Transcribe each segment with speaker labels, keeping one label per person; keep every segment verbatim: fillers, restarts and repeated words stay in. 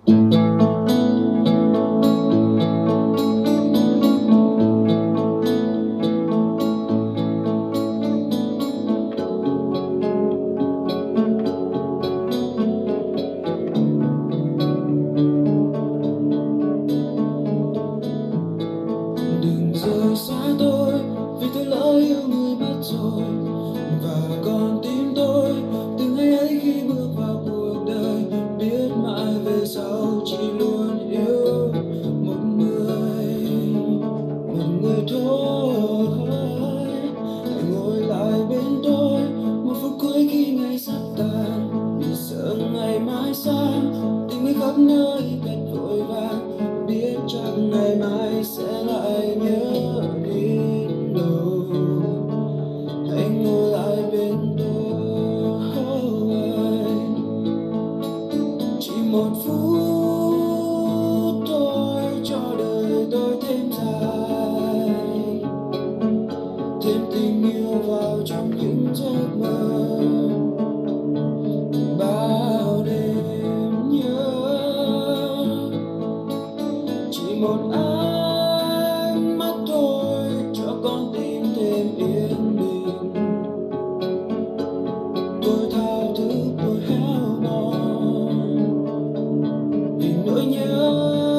Speaker 1: Đừng rời xa tôi, vì tôi lỡ yêu người mất rồi. Và còn tim tôi từ ngày ấy khi bước vào cuộc đời, biết mãi về sau chỉ luôn yêu một người, một người thôi. Hãy ngồi lại bên tôi một phút cuối khi ngày sắp tàn, vì sợ ngày mai xa tìm người khắp nơi cách vội vàng, biết chẳng ngày mai sẽ lại nhớ đến đâu. Hãy ngồi lại bên tôi, chỉ một phút thôi cho đời tôi thêm dài, thêm tình yêu vào trong những giấc mơ. Bao đêm nhớ chỉ một ánh mắt thôi cho con tim thêm yên bình. Tôi thao thức, tôi héo mòn vì nỗi nhớ.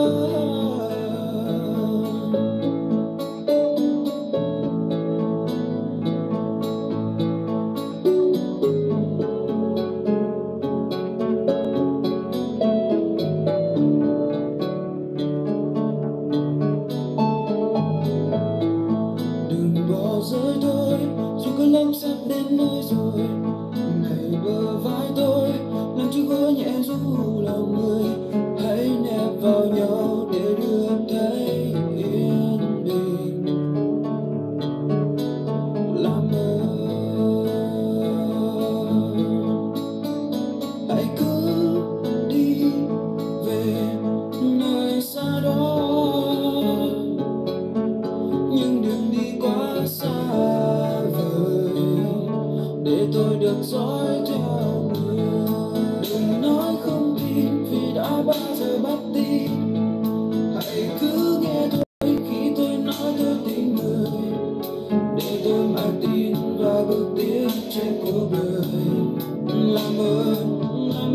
Speaker 1: Bỏ rơi tôi dù cơn lốc sắp đến nơi rồi, này bờ vai tôi làm chiếc gối nhẹ ru lòng người. Hãy nép vào nhau để được thấy yên bình, làm mơ. Hãy cứ đi về nơi xa đó, nhưng đừng đi quá xa vời để tôi được dõi theo người. Đừng nói không tin vì đã bao giờ bắt tin. Hãy cứ nghe tôi khi tôi nói tôi tin người, để tôi mãi tin và bước tiếp trên cuộc đời. Làm ơn, làm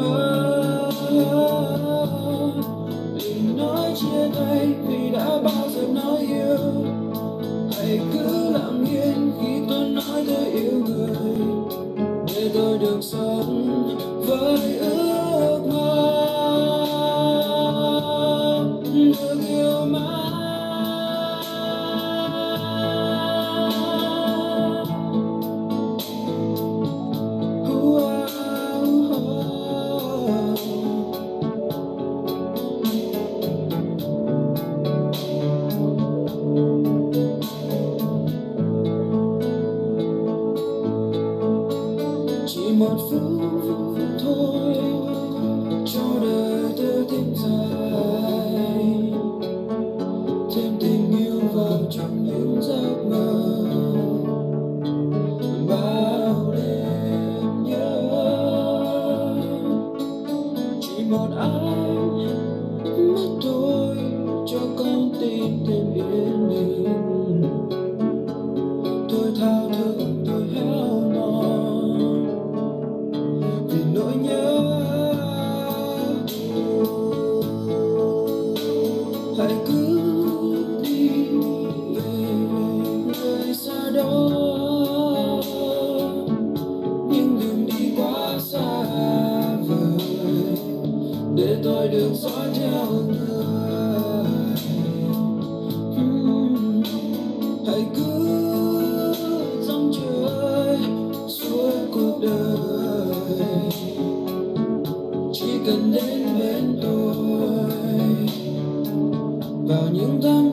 Speaker 1: ơn, đừng nói chia tay vì đã bao giờ nói yêu. Hãy cứ lặng yên khi tôi nói tôi yêu người, để tôi được sống với ước mơ được yêu mãi. Chỉ một phút thôi cho đời tôi thêm dài, thêm tình yêu vào trong những giấc mơ. Bao đêm nhớ chỉ một ánh mắt thôi cho con tim thêm yên bình. Tôi thao thức, tôi héo mòn vì nỗi nhớ. Hãy cứ đi về nơi xa đó, nhưng đừng đi quá xa vời để tôi được dõi theo người. uhm. Hãy cứ dòng chơi suốt cuộc đời, chỉ cần đến bên tôi vào những tháng